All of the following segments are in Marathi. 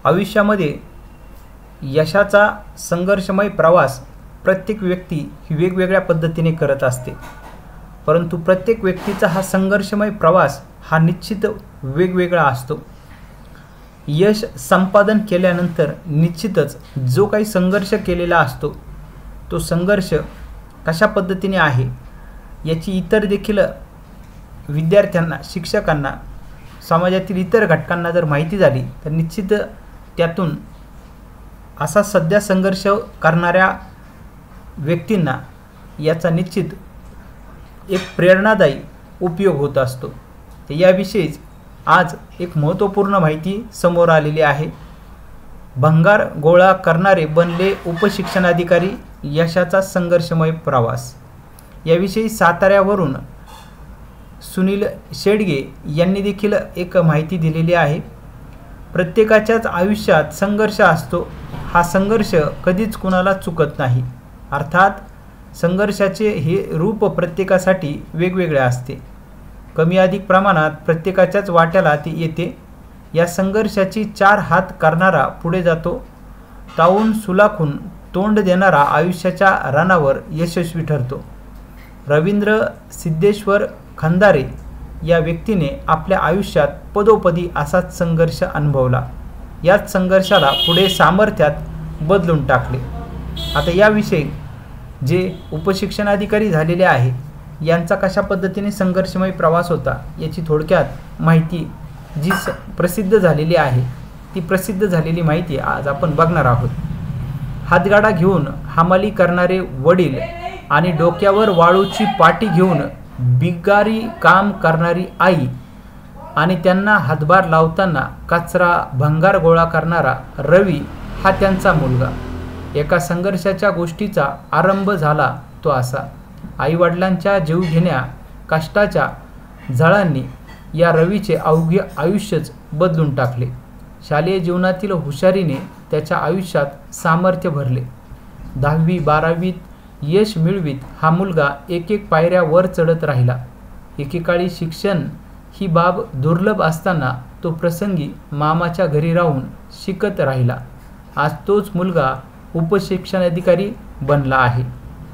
आयुष्यामध्ये यशाचा संघर्षमय प्रवास प्रत्येक व्यक्ती ही वेगवेगळ्या पद्धतीने करत असते, परंतु प्रत्येक व्यक्तीचा हा संघर्षमय प्रवास हा निश्चित वेगवेगळा असतो। यश संपादन केल्यानंतर निश्चितच जो काही संघर्ष केलेला असतो तो संघर्ष कशा पद्धतीने आहे याची इतर देखील विद्यार्थ्यांना, शिक्षकांना, समाजातील इतर घटकांना जर माहिती झाली तर निश्चित त्यातून असा सध्या संघर्ष करणाऱ्या व्यक्तींना याचा निश्चित एक प्रेरणादायी उपयोग होत असतो। तर याविषयीच आज एक महत्त्वपूर्ण माहिती समोर आलेली आहे। भंगार गोळा करणारे बनले उपशिक्षणाधिकारी, यशाचा संघर्षमय प्रवास। याविषयी साताऱ्यावरून सुनील शेडगे यांनी देखील एक माहिती दिलेली आहे। प्रत्येकाच्याच आयुष्यात संघर्ष असतो, हा संघर्ष कधीच कुणाला चुकत नाही। अर्थात संघर्षाचे हे रूप प्रत्येकासाठी वेगवेगळे असते, कमी अधिक प्रमाणात प्रत्येकाच्याच वाट्याला ती येते। या संघर्षाची चार हात करणारा पुढे जातो, तावून सुलाखून तोंड देणारा आयुष्याच्या रणावर यशस्वी ठरतो। रवींद्र सिद्धेश्वर खंदारे या व्यक्तीने आपल्या आयुष्यात पदोपदी असाच संघर्ष अनुभवला, याच संघर्षाला पुढे सामर्थ्यात बदलून टाकले। आता याविषयी जे उपशिक्षणाधिकारी झालेले आहे यांचा कशा पद्धतीने संघर्षमय प्रवास होता याची थोडक्यात माहिती जी प्रसिद्ध झालेली आहे, ती प्रसिद्ध झालेली माहिती आज आपण बघणार आहोत। हातगाडा घेऊन हमाली करणारे वडील आणि डोक्यावर वाळूची पाटी घेऊन बिगारी काम करणारी आई आणि त्यांना हातभार लावताना कचरा भंगार गोळा करणारा रवी हा त्यांचा मुलगा। एका संघर्षाच्या गोष्टीचा आरंभ झाला तो असा। आईवडिलांच्या जीवघेण्या कष्टाच्या झळांनी या रवीचे अवघे आयुष्यच बदलून टाकले। शालेय जीवनातील हुशारीने त्याच्या आयुष्यात सामर्थ्य भरले। 10वी 12वीत यश मिळवीत हा मुलगा एक एक पायऱ्या वर चढत राहिला। एकेकाळी शिक्षण ही बाब दुर्लभ असताना तो प्रसंगी मामाच्या घरी राहून शिकत राहिला। आज तोच मुलगा उपशिक्षणाधिकारी बनला आहे।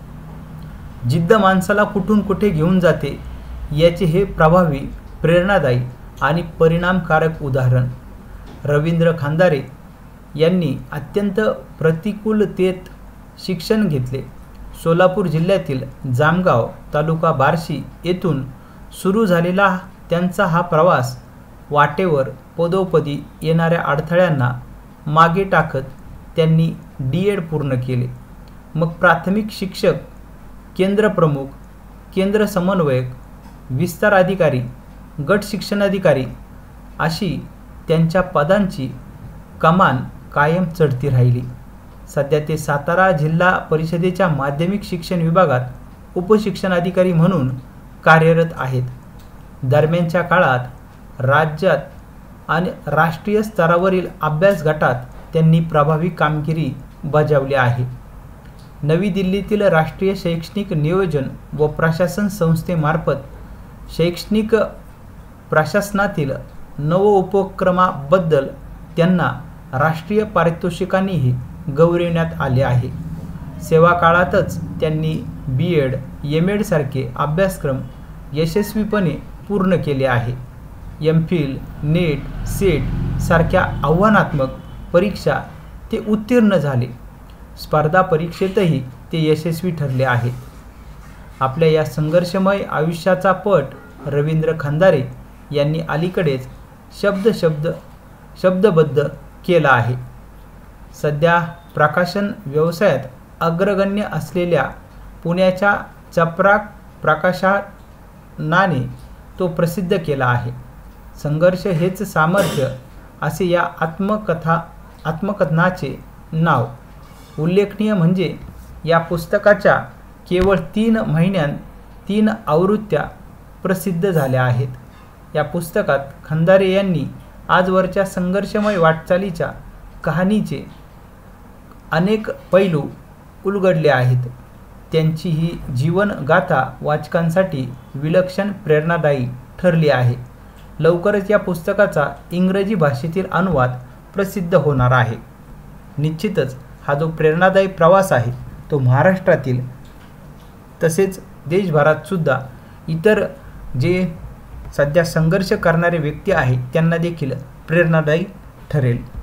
जिद्द माणसाला कुठून कुठे घेऊन जाते याचे हे प्रभावी, प्रेरणादायी आणि परिणामकारक उदाहरण। रवींद्र खंदारे यांनी अत्यंत प्रतिकूलतेत शिक्षण घेतले। सोलापूर जिल्ह्यातील जामगाव तालुका बार्शी येथून सुरू झालेला त्यांचा हा प्रवास वाटेवर पदोपदी येणाऱ्या अडथळ्यांना मागे टाकत त्यांनी D.Ed पूर्ण केले। मग प्राथमिक शिक्षक, केंद्र प्रमुख, केंद्र समन्वयक, विस्तार अधिकारी, गट शिक्षणाधिकारी अशी त्यांच्या पदांची कमान कायम चढती राहिली। सध्या ते सातारा जिल्हा परिषदेच्या माध्यमिक शिक्षण विभागात उपशिक्षणाधिकारी म्हणून कार्यरत आहेत। दरम्यानच्या काळात राज्यात आणि राष्ट्रीय स्तरावरील अभ्यास गटात त्यांनी प्रभावी कामगिरी बजावली आहे। नवी दिल्लीतील राष्ट्रीय शैक्षणिक नियोजन व प्रशासन संस्थेमार्फत शैक्षणिक प्रशासनातील नवोपक्रमाबद्दल त्यांना राष्ट्रीय पारितोषिकांनीही गौरविण्यात आले आहे। सेवा काळातच त्यांनी B.Ed, M.Ed सारखे अभ्यासक्रम यशस्वीपणे पूर्ण केले आहे। M.Phil, नेट, सेट सारख्या आव्हानात्मक परीक्षा ते उत्तीर्ण झाले। स्पर्धा परीक्षेतही ते यशस्वी ठरले आहेत। आपल्या या संघर्षमय आयुष्याचा पट रवींद्र खंदारे यांनी अलीकडेच शब्दबद्ध केला आहे। सध्या प्रकाशन व्यवसायात अग्रगण्य असलेल्या पुण्याच्या चपराक प्रकाशनाने तो प्रसिद्ध केला आहे। संघर्ष हेच सामर्थ्य असे या आत्मकथनाचे नाव। उल्लेखनीय म्हणजे या पुस्तकाच्या केवळ 3 महिन्यांत 3 आवृत्त्या प्रसिद्ध झाल्या आहेत। या पुस्तकात खंदारे यांनी आजवरच्या संघर्षमय वाटचालीच्या कहाणीचे अनेक पैलू उलगडले आहेत। त्यांची ही जीवनगाथा वाचकांसाठी विलक्षण प्रेरणादायी ठरली आहे। लवकरच या पुस्तकाचा इंग्रजी भाषेतील अनुवाद प्रसिद्ध होणार आहे. निश्चितच हा जो प्रेरणादायी प्रवास आहे तो महाराष्ट्रातील तसेच देशभरात सुद्धा इतर जे सध्या संघर्ष करणारे व्यक्ती आहेत त्यांना देखील प्रेरणादायी ठरेल.